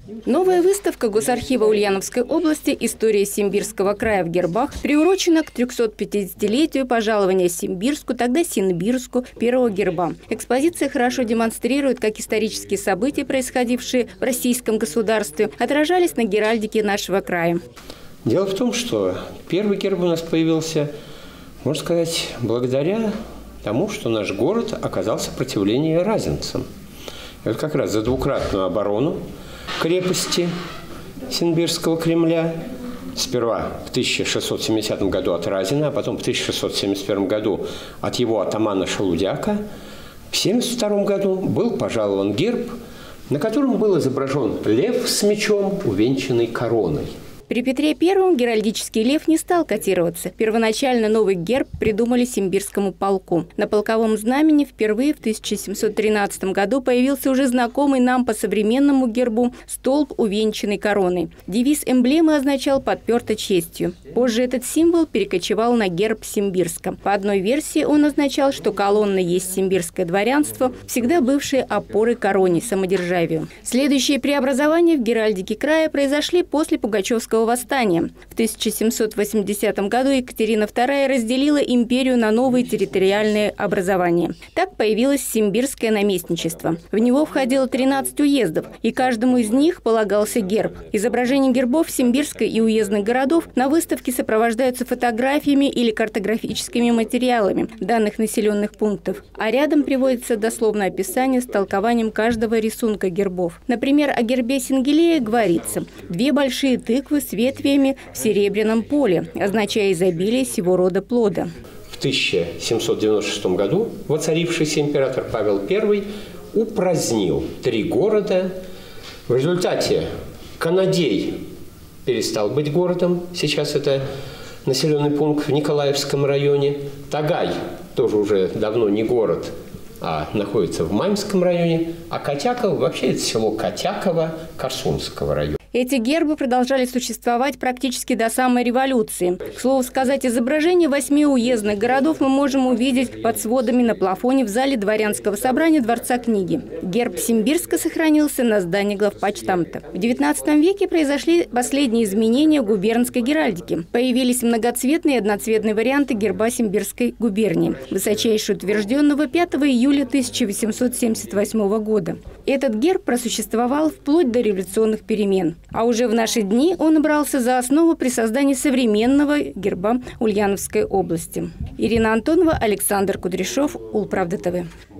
Новая выставка Госархива Ульяновской области «История Симбирского края в гербах» приурочена к 350-летию пожалования Симбирску, тогда Синбирску, первого герба. Экспозиция хорошо демонстрирует, как исторические события, происходившие в российском государстве, отражались на геральдике нашего края. Дело в том, что первый герб у нас появился, можно сказать, благодаря тому, что наш город оказал сопротивление разинцам. И вот как раз за двукратную оборону крепости Симбирского Кремля, сперва в 1670 году от Разина, а потом в 1671 году от его атамана Шалудяка, в 1972 году был пожалован герб, на котором был изображен лев с мечом, увенчанный короной. При Петре I геральдический лев не стал котироваться. Первоначально новый герб придумали Симбирскому полку. На полковом знамени впервые в 1713 году появился уже знакомый нам по современному гербу столб, увенчанный короной. Девиз эмблемы означал «подперто честью». Позже этот символ перекочевал на герб Симбирска. По одной версии он означал, что колонна есть симбирское дворянство, всегда бывшее опорой короне, самодержавию. Следующие преобразования в геральдике края произошли после Пугачевского восстания. В 1780 году Екатерина II разделила империю на новые территориальные образования. Так появилось Симбирское наместничество. В него входило 13 уездов, и каждому из них полагался герб. Изображения гербов Симбирской и уездных городов на выставке сопровождаются фотографиями или картографическими материалами данных населенных пунктов, а рядом приводится дословное описание с толкованием каждого рисунка гербов. Например, о гербе Сингелея говорится: «Две большие тыквы с ветвями в серебряном поле», означая изобилие сего рода плода. В 1796 году воцарившийся император Павел I упразднил 3 города. В результате Канадей перестал быть городом, сейчас это населенный пункт в Николаевском районе. Тагай тоже уже давно не город, а находится в Маймском районе. А Котяково, вообще это село Котяково Корсунского района. Эти гербы продолжали существовать практически до самой революции. К слову сказать, изображение 8 уездных городов мы можем увидеть под сводами на плафоне в зале дворянского собрания Дворца книги. Герб Симбирска сохранился на здании главпочтамта. В XIX веке произошли последние изменения в губернской геральдике. Появились многоцветные и одноцветные варианты герба Симбирской губернии, высочайше утвержденного 5 июля 1878 года. Этот герб просуществовал вплоть до революционных перемен. А уже в наши дни он брался за основу при создании современного герба Ульяновской области. Ирина Антонова, Александр Кудряшов, Улправда ТВ.